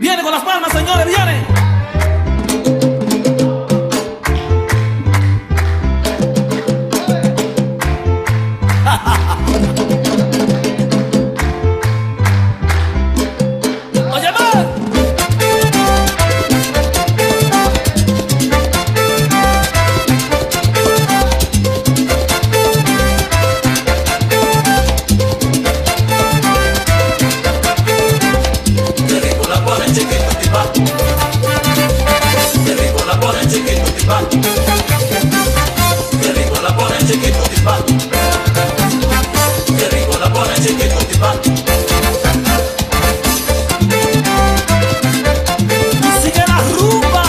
Viene con las palmas, señores, viene. Oye, más. Qué rico la pone chiquito tipa. Qué rico la pone chiquito tipa. Qué rico la pone chiquito tipa. Qué rico la pone chiquito tipa. Sigue la rumba.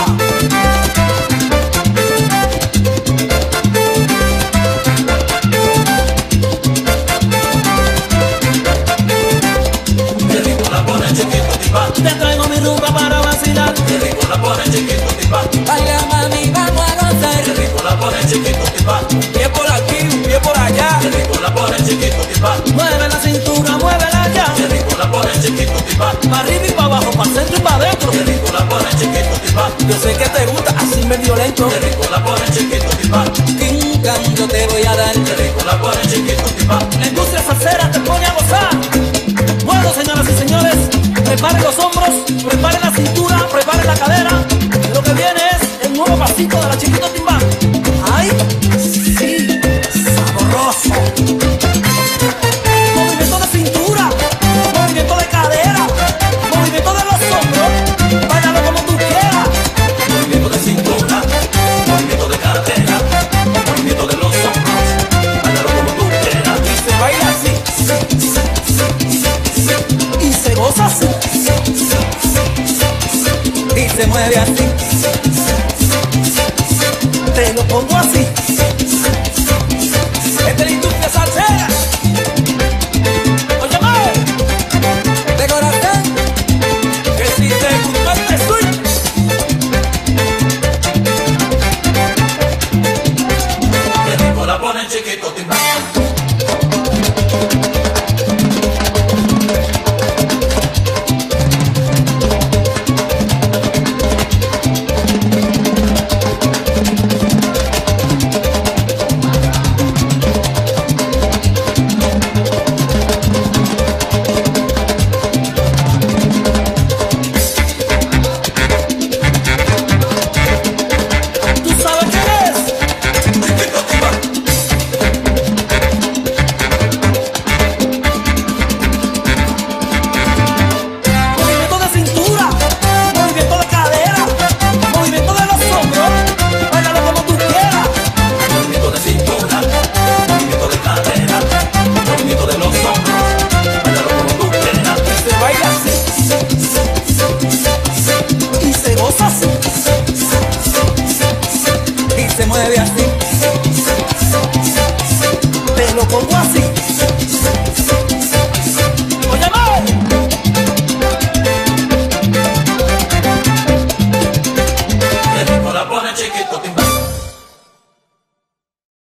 Qué rico la pone chiquito tipa. Te traigo mi rumba para vacilar. Qué rico la pone chiquito tipa. Baila mami, vamos a gozar. Qué rico la pone chiquito tipa. Un pie por aquí, un pie por allá. Qué rico la pone chiquito tipa. Mueve la cintura, muévela ya. Qué rico la pone chiquito tipa. Pa' arriba y pa' abajo, pa' centro y pa' adentro. Qué rico la pone chiquito tipa. Yo sé que te gusta así medio lento. Qué rico la pone chiquito tipa. Un canto te voy a dar. Qué rico la pone chiquito tipa. La industria salsera te pone a gozar. Bueno, señoras y señores, preparen los hombros, preparen la cintura, preparen la cadera. Lo que viene es el nuevo pasito de la Chiquito Timbán. ¡Ay! Sí, sabroso. Movimiento de cintura, movimiento de cadera, movimiento de los hombros. Báilalo como tú quieras. Movimiento de cintura, movimiento de cadera, movimiento de los hombros. Báilalo como tú quieras. Y se baila así. Y se goza así. Y se mueve así. Te lo pongo así. Esta es la industria salsera.